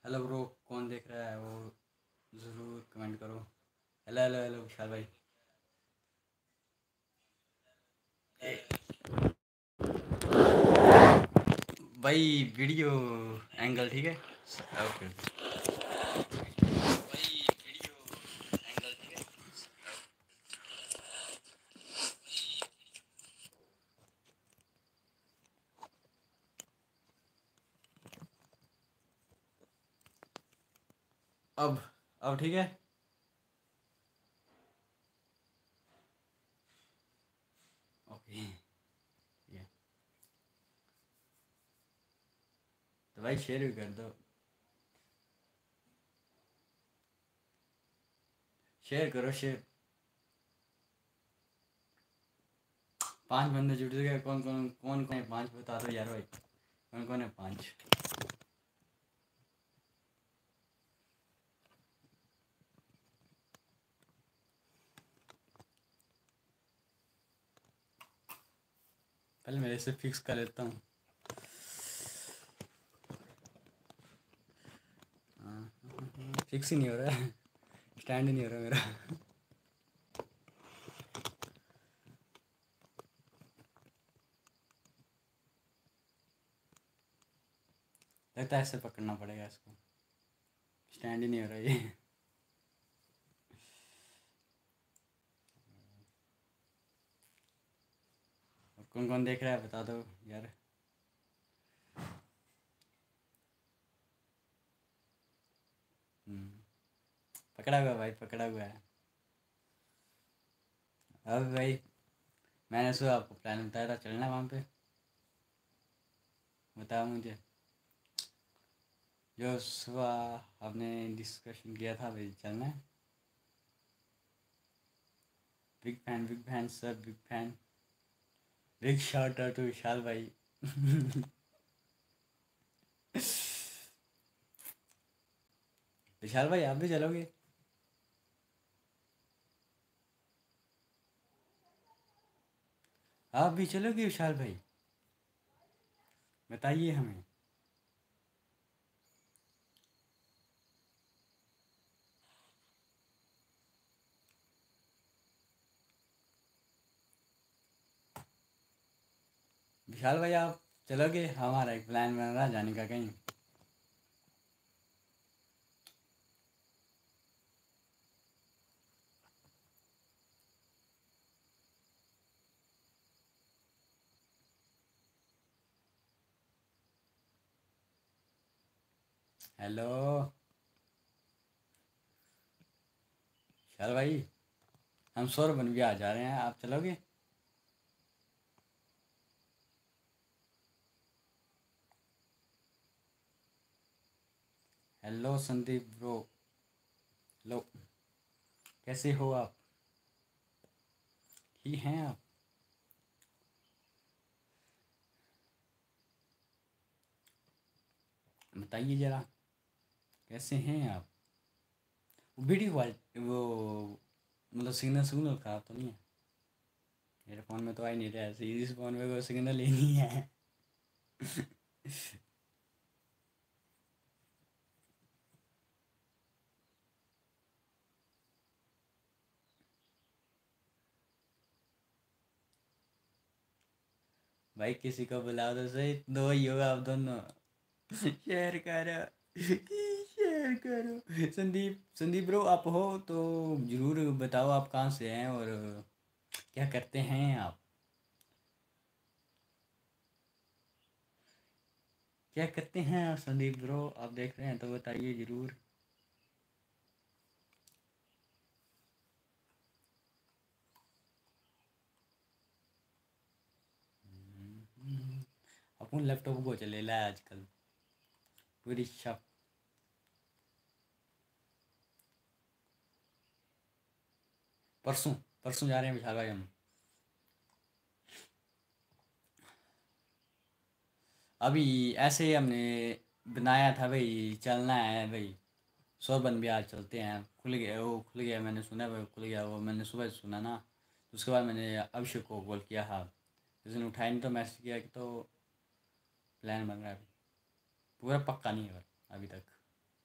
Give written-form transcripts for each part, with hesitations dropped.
Hello bro. कौन देख रहा है वो ज़रूर कमेंट करो। हेलो हेलो हेलो विशाल भाई। भाई वीडियो एंगल ठीक है। ओके। अब ठीक है। ओके ठीक है। तो भाई शेयर भी कर दो। शेयर करो शेयर। 5 बंदे जुड़ गए। कौन कौन है 5 बता दो यार भाई। कौन कौन है 5? पहले मेरे से फिक्स कर लेता हूँ। फिक्स ही नहीं हो रहा है। स्टैंड ही नहीं हो रहा मेरा। लगता है ऐसे पकड़ना पड़ेगा इसको। स्टैंड ही नहीं हो रहा ये। कौन कौन देख रहा है बता दो यार। हम्म, पकड़ा हुआ है भाई, पकड़ा हुआ है। अब भाई मैंने सुबह आपको प्लान बताया था चलना वहाँ पे। बताओ मुझे। जो सुबह आपने डिस्कशन किया था भाई चलना है। Big fan sir, big fan. Big shout out to Vishal भाई। विशाल भाई आप भी चलोगे? आप भी चलोगे विशाल भाई? बताइए हमें। विशाल भाई आप चलोगे? हमारा एक प्लान बन रहा है जाने का कहीं। हेलो विशाल भाई, हम बन भी आ जा रहे हैं, आप चलोगे? Hello Sandeep bro. हेलो, कैसे हो आप? ही हैं आप? बताइए जरा, कैसे हैं आप? वीडियो क्वालिटी वो मतलब सिग्नल खराब तो नहीं है? मेरे फ़ोन में तो आ ही नहीं रहा है, इस फ़ोन में कोई सिग्नल ही नहीं है। भाई किसी को बुलाओ तो सही, दो ही होगा आप दोनों। शेयर करो, शेयर करो। संदीप संदीप ब्रो आप हो तो ज़रूर बताओ आप कहाँ से हैं और क्या करते हैं आप? क्या करते हैं आप संदीप ब्रो? आप देख रहे हैं तो बताइए ज़रूर। अपन लैपटॉप को चले ला है आजकल पूरी शॉप। परसों परसों जा रहे हैं विशाल भाई हम। अभी ऐसे ही हमने बनाया था भाई, चलना है भाई। सोरबन बिहार चलते हैं, खुल गया वो, खुल गया मैंने सुना भाई, खुल गया वो, मैंने सुबह सुना ना। उसके बाद मैंने अभिषेक को कॉल किया था, उसने उठाया नहीं तो मैसेज किया कि तो प्लान बन रहा है अभी। पूरा पक्का नहीं है पर अभी तक।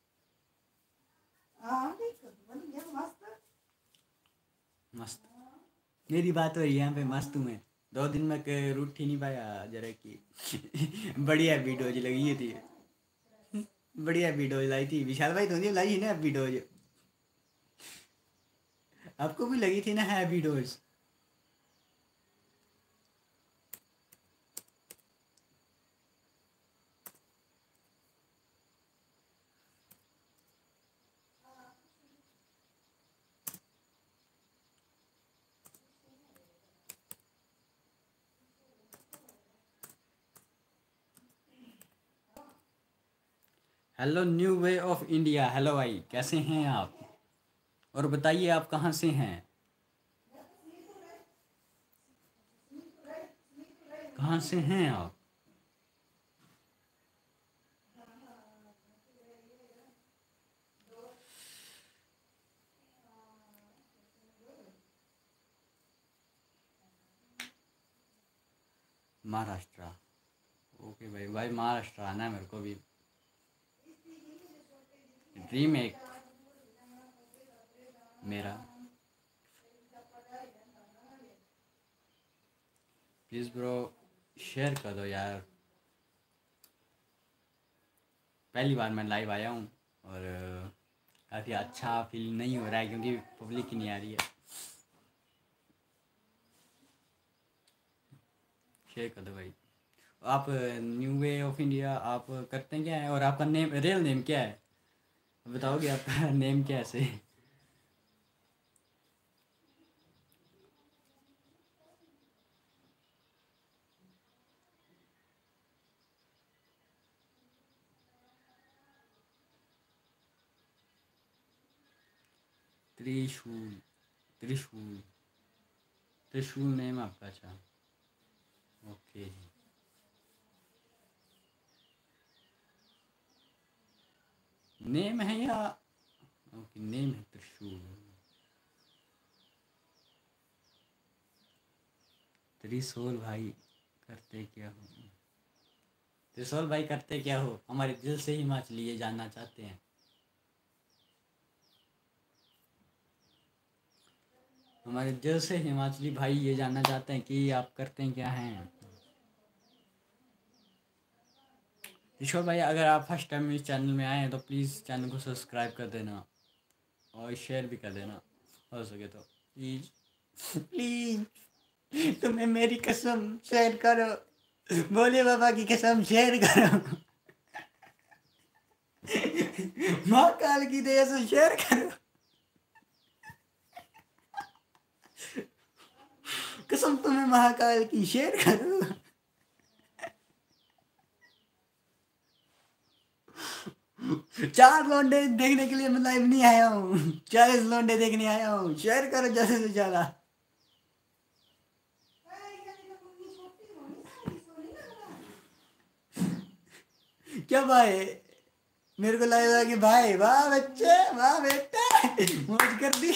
मस्त मेरी बात हो रही है यहाँ पे मस्त हूँ मैं 2 दिन में रूट ही नहीं पाया जरा की बढ़िया वीडियोज लगी थी बढ़िया वीडियोज लाई थी विशाल भाई तुमने लाई है ना वीडियोज आपको भी लगी थी ना है videos hello new way of India hello भाई कैसे हैं आप और बताइए आप कहाँ से हैं कहाँ से हैं आप महाराष्ट्र ओके भाई भाई महाराष्ट्र आना है मेरे को भी ड्रीम एक मेरा प्लीज़ ब्रो शेयर कर दो यार पहली बार मैं लाइव आया हूँ और काफ़ी अच्छा फील नहीं हो रहा है क्योंकि पब्लिक ही नहीं आ रही है शेयर कर दो भाई आप न्यू वे ऑफ इंडिया आप करते हैं क्या है और आपका नेम रियल नेम क्या है बताओगे आपका नेम क्या है से त्रिशूल त्रिशूल त्रिशूल नेम आपका अच्छा ओके नेम है या ओके नेम है त्रिशूल त्रिशूल भाई करते क्या हो त्रिशूल भाई करते क्या हो हमारे दिल से हिमाचली ये जानना चाहते हैं हमारे दिल से हिमाचली भाई ये जानना चाहते हैं कि आप करते हैं क्या हैं ईश्वर भाई अगर आप फर्स्ट टाइम इस चैनल में आए हैं तो प्लीज़ चैनल को सब्सक्राइब कर देना और शेयर भी कर देना हो सके तो प्लीज़ प्लीज़ तुम्हें मेरी कसम शेयर करो बोले बाबा की कसम शेयर करो महाकाल की दया से शेयर करो कसम तुम्हें महाकाल की शेयर करो 4 लौंडे देखने के लिए मैं लाइव नहीं आया हूँ 40 लौंडे देखने आया हूँ शेयर करो जैसे से ज्यादा क्या भाई मेरे को लगा कि भाई वाह बच्चे वाह बेटा मौज कर दी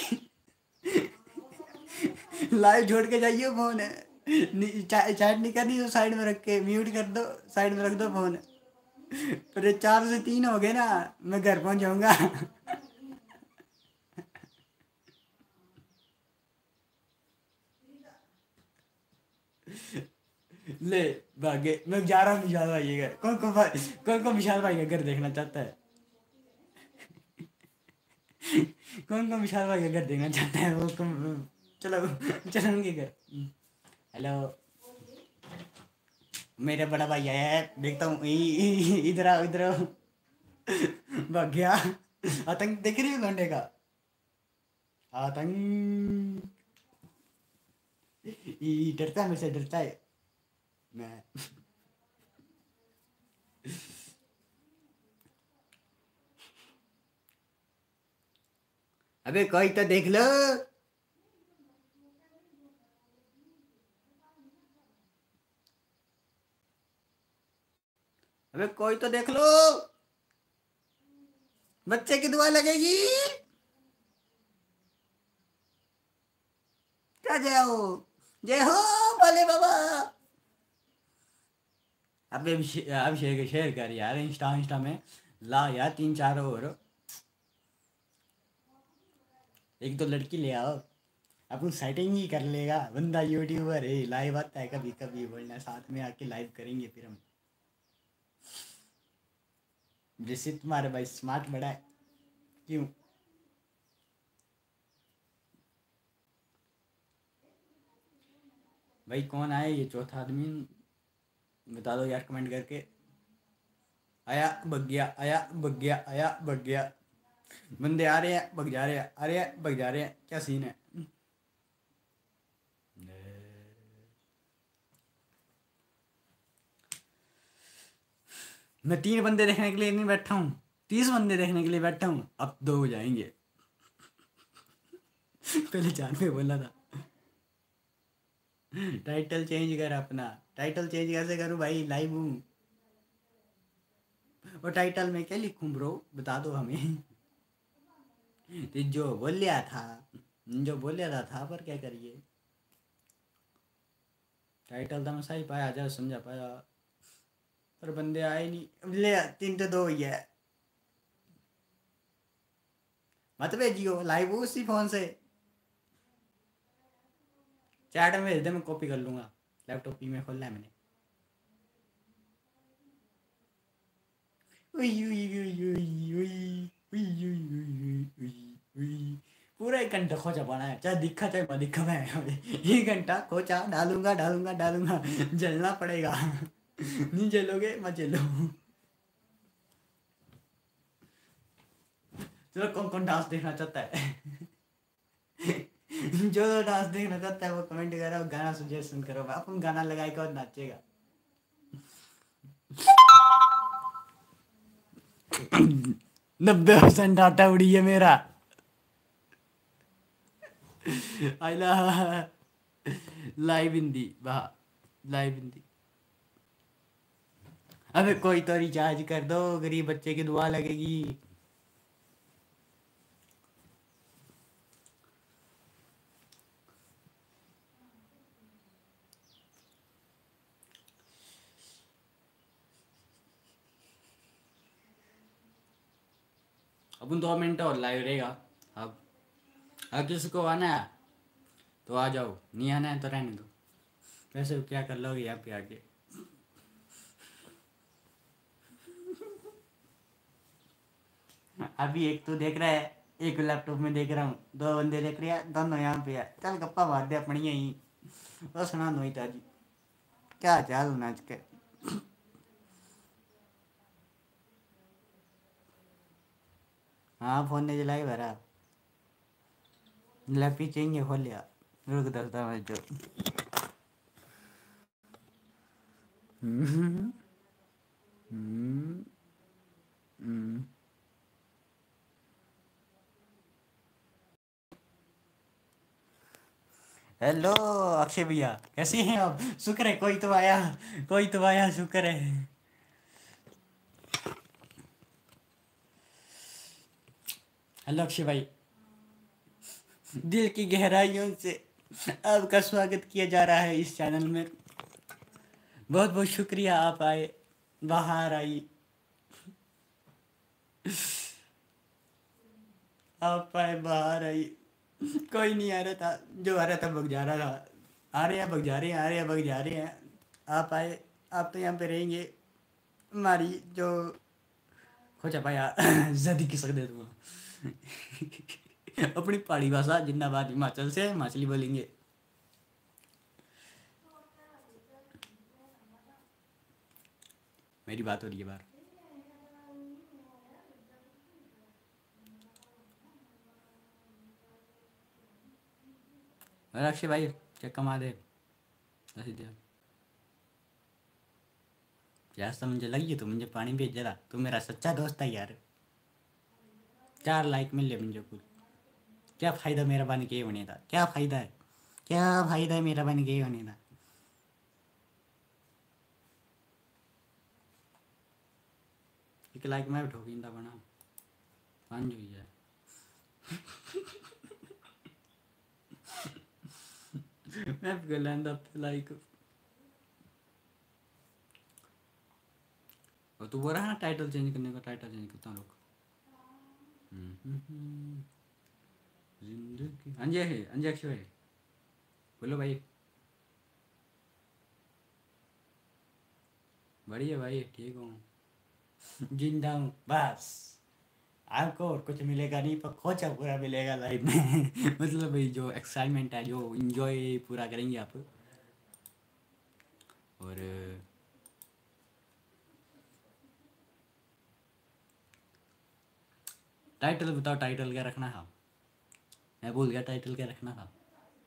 लाइव छोड़ के जाइए फोन चैट नहीं करनी तो साइड में रख के म्यूट कर दो साइड में रख दो फोन पर 4 से 3 हो गए ना मैं घर पहुंच जाऊंगा ले भागे मैं जा रहा हूँ विशाल भाई के घर कौन कौन विशाल भाई का घर देखना चाहता है कौन कौन विशाल भाई का घर देखना चाहता है वो चलो चलो उनके घर हेलो मेरा बड़ा भाई आया है देखता हूँ इधर आओ इधर आओ भाग गया आतंक देख रही हो लौंडे का आतंक डरता है मेरे से डरता है मैं अबे कोई तो देख लो अबे कोई तो देख लो बच्चे की दुआ लगेगी क्या जय हो भोले बाबा अबे अब शेयर कर यार इंस्टा में ला यार 3-4 और एक तो लड़की ले आओ, अपन सेटिंग ही कर लेगा। बंदा यूट्यूबर है, लाइव आता है कभी कभी, बोलना साथ में आके लाइव करेंगे फिर हम। जैसे तुम्हारे भाई स्मार्ट बड़ा है, क्यों? भाई कौन आया ये चौथा आदमी? बता दो यार कमेंट करके। आया भग गया, आया भग गया, आया भग गया। बंदे आ रहे हैं भग जा रहे हैं, आ रहे हैं भग जा रहे हैं, क्या सीन है? मैं 3 बंदे देखने के लिए नहीं बैठा हूँ, 30 बंदे देखने के लिए बैठा हूँ। अब 2 हो जाएंगे। पहले 4 पे बोला था। टाइटल चेंज कर अपना। टाइटल चेंज कैसे करूँ भाई, लाइव हूँ। और टाइटल में क्या लिखूं ब्रो, बता दो हमें। तो जो बोलिया था, जो बोलिया था पर क्या करिए। टाइटल तो मैं सही पाया, जा समझा पाया, पर बंदे आए नहीं। ले 3 तो 2 ही है। मत भेजियो, लाइव हूँ उसी फोन से। चैट में भेज दे, मैं कॉपी कर लूंगा। लैपटॉप ही में खोलना है मैंने। उई उई उई उई उई उई उई उई उई उई। पूरा 1 घंटा खोचा पड़ा है, चाहे दिखा चाहे मैं दिखा। मैं 1 घंटा खोचा डालूंगा डालूंगा डालूंगा। जलना पड़ेगा। नहीं जलोगे मत जलो। चलो कौन कौन डांस देखना चाहता है? जो डांस देखना चाहता है वो कमेंट करो, गाना सजेशन करो, अपन गाना लगाए और नाचेगा। 90% डाटा उड़ी है मेरा। आइला लाइव हिंदी वाह, लाइव हिंदी। अबे कोई तो रिचार्ज कर दो, गरीब बच्चे की दुआ लगेगी। अपन 2 मिनट और लाइव रहेगा। अब अगर किसी को आना है तो आ जाओ, नहीं आना है तो रहने दो। वैसे क्या कर लोगे यहाँ पे आके? अभी एक तो देख रहा है, एक लैपटॉप में देख रहा हूँ, 2 बंदे देख रहे हैं, दोनों यहाँ पे है। चल गप्पा मार दे अपनी यहीं। और सुना नोईता जी, क्या चाल नाच के। हाँ फोन ने जलाई भरा, लैपी चाहिए खोल लिया। रुक दसता मैं जो। हम्म, हम्म, हम्म। हेलो अक्षय भैया, कैसे हैं आप? शुक्र है कोई तो आया, कोई तो आया, शुक्र है। हेलो अक्षय भाई, दिल की गहराइयों से आपका स्वागत किया जा रहा है इस चैनल में। बहुत बहुत शुक्रिया, आप आए, बाहर आई, आप आए बाहर आई। कोई नहीं आ रहा था, जो आ रहा था भग जा रहा था। आ रहे हैं भग जा रहे हैं, आ रहे हैं भग जा रहे हैं। आप आए, आप तो यहाँ पे रहेंगे। हमारी जो खोचा पाया जदी की सकते तुम। अपनी पहाड़ी भाषा जिंदाबाद, हिमाचल से हिमाचली बोलेंगे। मेरी बात हो रही है बाहर। अरे अक्षय भाई क्या कमा दे, ऐसे दे। प्यास तो मुझे लगी है, तो मुझे पानी भेज जरा, तू मेरा सच्चा दोस्त है यार। 4 लाइक मिल मुझे कुछ। क्या फायदा मेरा बन के होने का, क्या फायदा है? क्या फायदा है मेरा बन के होने का? 1 लाइक मैं ठोकिंदा बना 5 हुई है। मैं भी लैंड अप लाइक। और तू बोल रहा है ना टाइटल चेंज करने का, टाइटल चेंज करता हूँ रुक। जिंदगी। हाँ जी, हाँ जी अक्षय भाई, बोलो भाई। बढ़िया भाई, ठीक हूँ, जिंदा हूँ बस। आपको और कुछ मिलेगा नहीं, पर खोचा पूरा मिलेगा लाइफ में। मतलब भाई जो एक्साइटमेंट है, जो इंजॉय पूरा करेंगे आप। और टाइटल बताओ, टाइटल क्या रखना था? मैं भूल गया टाइटल क्या रखना था।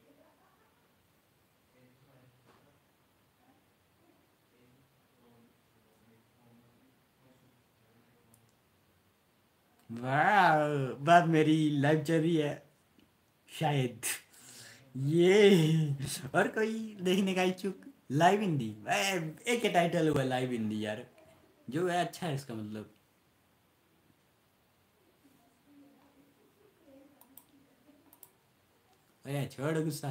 वाह, बात मेरी लाइफ चल रही है शायद। ये और कोई देखने का इच्छुक? लाइव हिंदी, एक ही टाइटल हुआ लाइव हिंदी यार, जो है अच्छा है इसका मतलब। अरे छोड़ गुस्सा,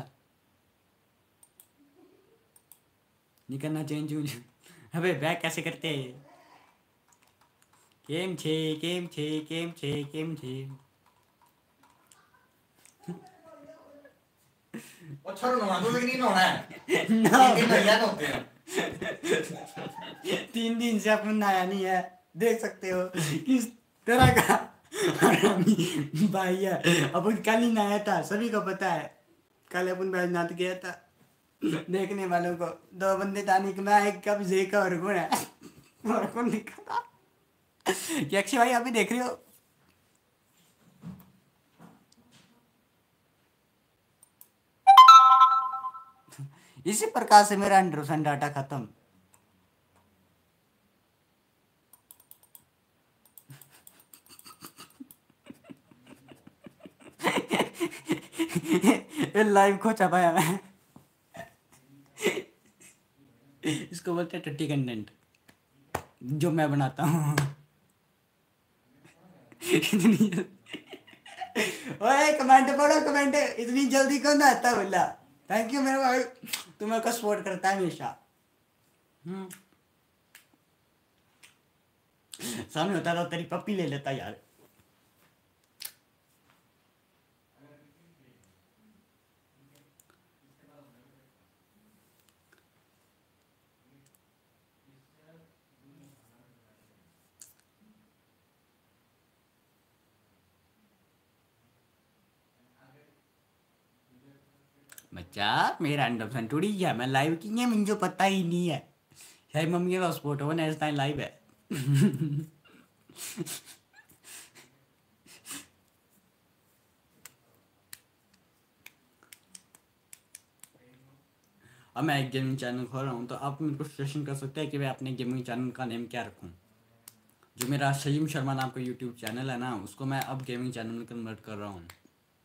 नहीं करना चेंज चूंज। अबे बैक कैसे करते हैं? केम छे, केम छे, केम छे, केम छे। वो छोरो नहाना तो लेकिन नहीं नहाना है। ना 3 दिन नहाया तो होते हैं। 3 दिन से अपन नहाया नहीं है, देख सकते हो किस तरह का हरामी भाई है। अपन कल ही नहाया था, सभी को पता है। कल अपन बैजनाथ गया था, देखने वालों को 2 बंदे था, निकला एक कब जे का और कौन है, और कौन लिखा था। क्या अक्षय भाई अभी देख रहे हो? इसी प्रकार से मेरा 100% डाटा खत्म। ये लाइव को छपाया मैं। इसको बोलते हैं टट्टी कंटेंट, जो मैं बनाता हूँ। इतनी ओए कमेंट पढ़ो, कमेंट इतनी जल्दी कौन आता बोला। थैंक यू मेरे भाई, तू मेरे को सपोर्ट करता है हमेशा। हम्म, सामने होता तो तेरी पप्पी ले लेता यार। बच्चा मेरा 100% टूटी गया, मैं लाइव की है, मुझे पता ही नहीं है। शायद मम्मी का सपोर्ट हो ना, इस टाइम लाइव है। अब मैं एक गेमिंग चैनल खोल रहा हूँ, तो आप मेरे को सजेशन कर सकते हैं कि मैं अपने गेमिंग चैनल का नेम क्या रखूँ। जो मेरा सलीम शर्मा नाम का यूट्यूब चैनल है ना, उसको मैं अब गेमिंग चैनल में कन्वर्ट कर रहा हूँ।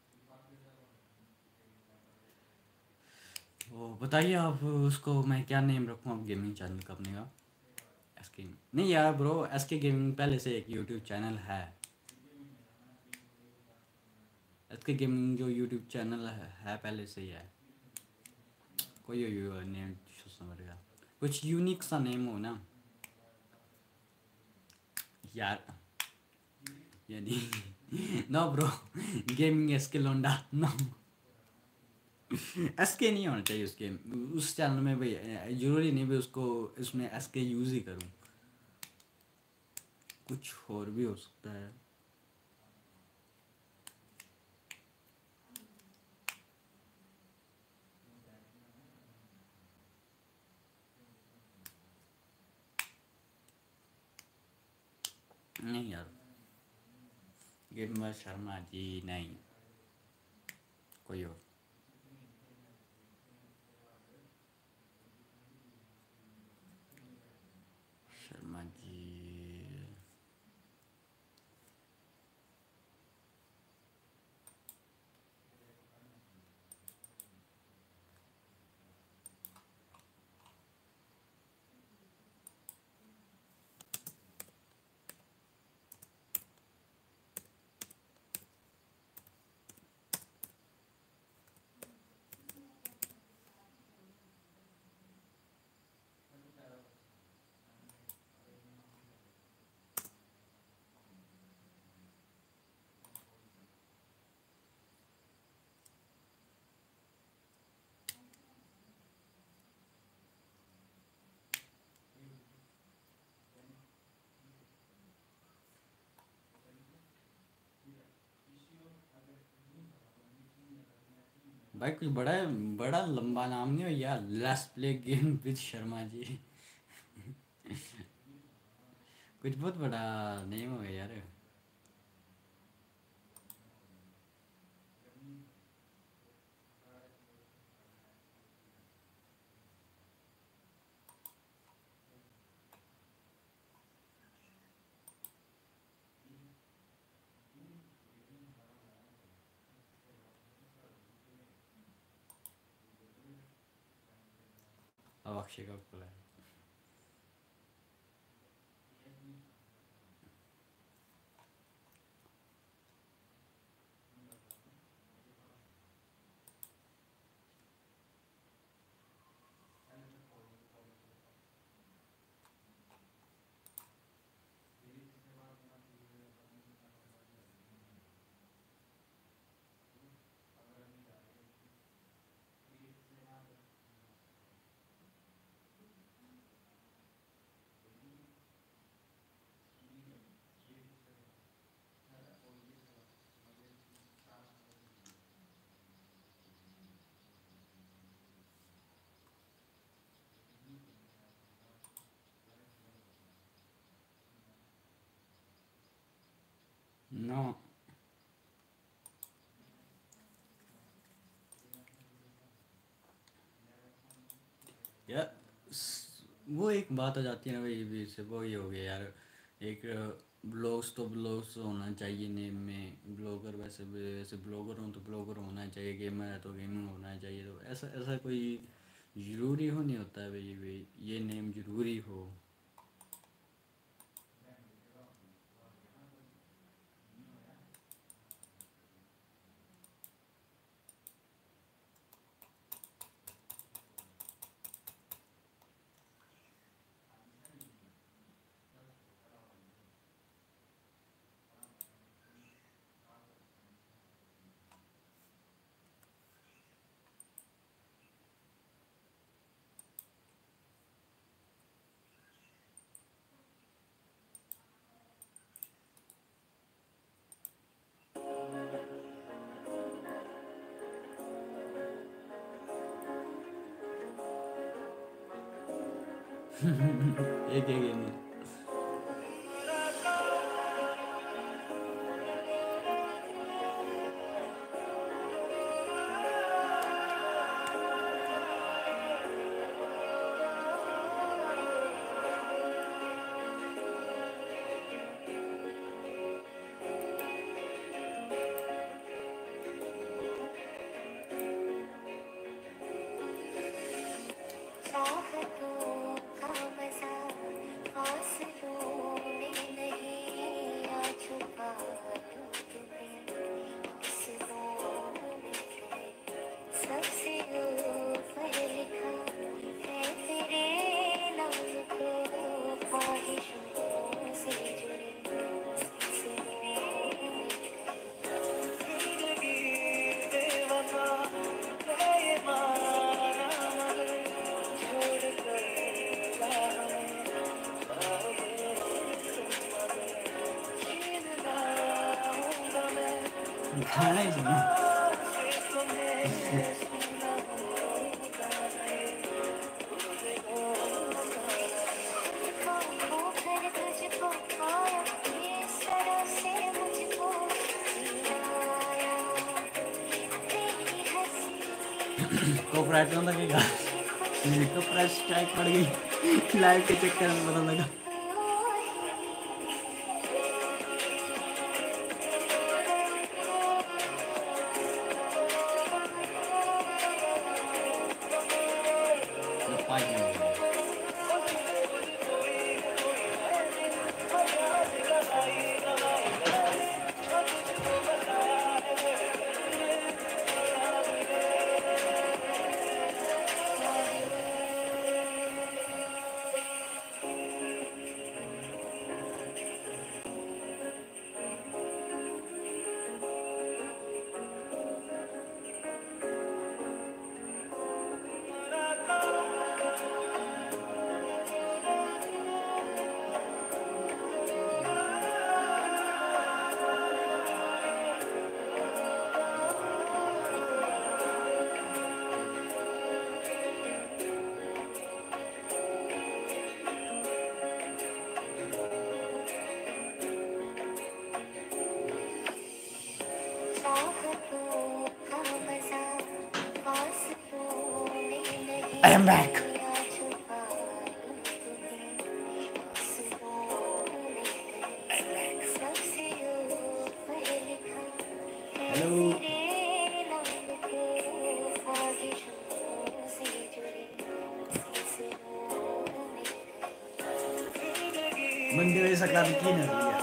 तो बताइए आप, उसको मैं क्या नेम रखूँ अब गेमिंग चैनल का अपने का? एसके नहीं यार ब्रो, एसके गेमिंग पहले से एक यूट्यूब चैनल है। एसके गेमिंग जो यूट्यूब चैनल है पहले से ही है। कोई नेम समझ गया, कुछ यूनिक सा नेम हो ना यार। यानी नो ब्रो, गेमिंग एसके लोंडा नो। एसके नहीं होना चाहिए उसके उस चैनल में भाई, जरूरी नहीं भाई उसको इसमें एसके यूज़ ही करूँ, कुछ और भी हो सकता है। नहीं यार, गेमर शर्मा जी नहीं, कोई और। शर्मा जी, भाई कुछ बड़ा बड़ा लंबा नाम नहीं हो यार, let's play game with Sharma ji. कुछ बहुत बड़ा नेम हो गया यार। अब अक्षय का खुला है। नो यार, वो एक बात आ जाती है ना भाई, भी से वो ये हो गया यार। एक ब्लॉग्स तो ब्लॉग्स होना चाहिए नेम में, ब्लॉगर वैसे भी वैसे ब्लॉगर हूँ तो ब्लॉगर होना चाहिए, गेमर है तो गेमिंग होना चाहिए, तो ऐसा ऐसा कोई ज़रूरी हो नहीं होता है भाई ये नेम ज़रूरी हो। एक गेमर। गाना ही सुनो। कॉपीराइट में लगेगा। कॉपीराइट स्ट्राइक पड़ गई लाइव के चक्कर में, पता लगा। पाँच मिनट हो गए। I am back. Hello. बंदे वैसा काम की ना दिया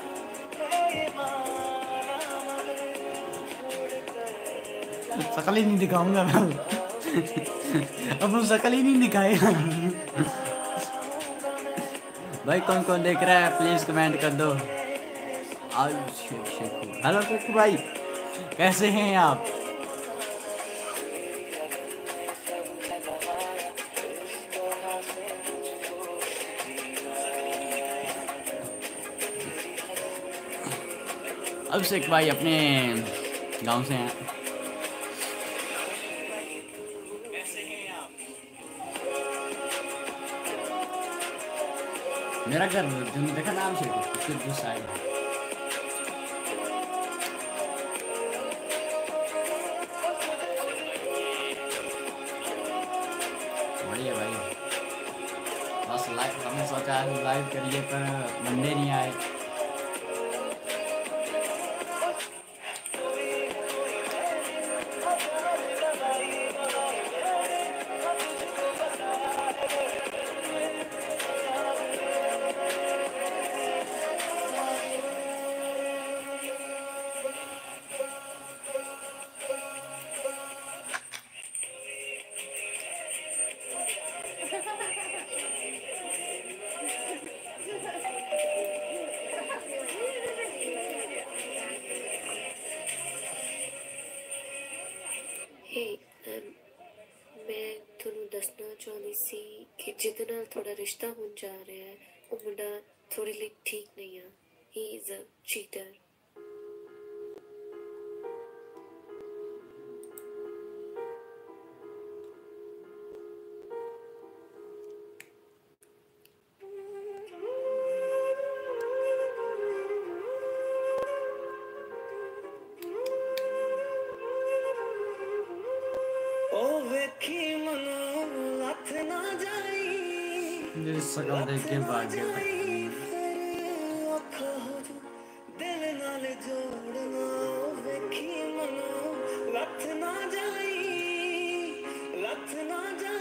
शकल ही नहीं दिखाऊंगा मैं अब हम शकल ही नहीं दिखाएगा भाई कौन कौन देख रहा है प्लीज कमेंट कर दो हेलो कुकू भाई कैसे हैं आप अभिषेक भाई अपने गांव से हैं मेरा घर तुमने देखा नाम से उसके दूसरी साइड बढ़िया भाई बस लाइव हमने सोचा लाइव करिए पर बंदे नहीं आए मैं ਤੁਹਾਨੂੰ ਦੱਸਣਾ ਚਾਹੁੰਦੀ ਸੀ ਕਿ ਜਿਹਦੇ ਨਾਲ ਤੁਹਾਡਾ ਰਿਸ਼ਤਾ ਹੋਣ ਜਾ ਰਿਹਾ ਹੈ ਉਹ ਮੁੰਡਾ ਤੁਹਾਡੇ ਲਈ ਠੀਕ ਨਹੀਂ ਆ ਹੀ ਇਜ਼ ਅ ਚੀਟਰ मेरी शकल देख के भाग गया लथ ना जाई